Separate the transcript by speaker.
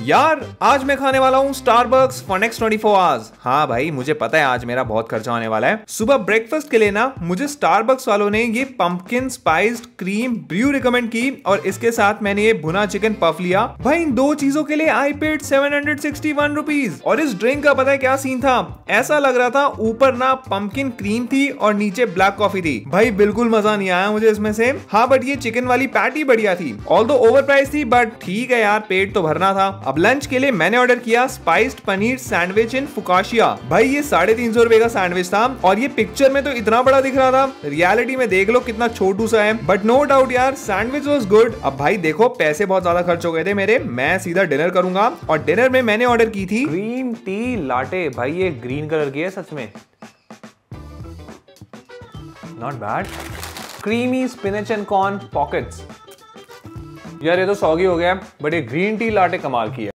Speaker 1: यार आज मैं खाने वाला हूँ स्टारबक्स फॉर नेक्स्ट 24 आवर्स। हाँ भाई मुझे पता है आज मेरा बहुत खर्चा होने वाला है। सुबह ब्रेकफास्ट के लिए ना मुझे स्टारबक्स वालों ने ये pumpkin spiced cream brew recommend की और इसके साथ मैंने ये भुना चिकन पफ लिया। भाई इन दो चीजों के लिए आई पेड 761 रुपीज। और इस ड्रिंक का पता है क्या सीन था, ऐसा लग रहा था ऊपर ना पंपकिन क्रीम थी और नीचे ब्लैक कॉफी थी। भाई बिल्कुल मजा नहीं आया मुझे इसमें से। हाँ बट ये चिकन वाली पैटी बढ़िया थी, ऑल्दो ओवर प्राइस थी बट ठीक है यार, पेट तो भरना था। अब लंच के लिए मैंने ऑर्डर किया spiced paneer sandwich in focaccia. भाई ये 350 रुपए का सैंडविच था और ये पिक्चर में तो इतना बड़ा दिख रहा था, रियलिटी में देख लो कितना छोटू सा है। बट नो डाउट यार सैंडविच वाज गुड। अब भाई देखो पैसे बहुत ज्यादा खर्च हो गए थे मेरे, मैं सीधा डिनर करूंगा और डिनर में मैंने ऑर्डर की थी ग्रीन टी लाटे। भाई ये ग्रीन कलर की है सच में, not bad. Creamy spinach and corn pockets. यार ये तो सॉगी हो गया बट ये ग्रीन टी लाटे कमाल की है।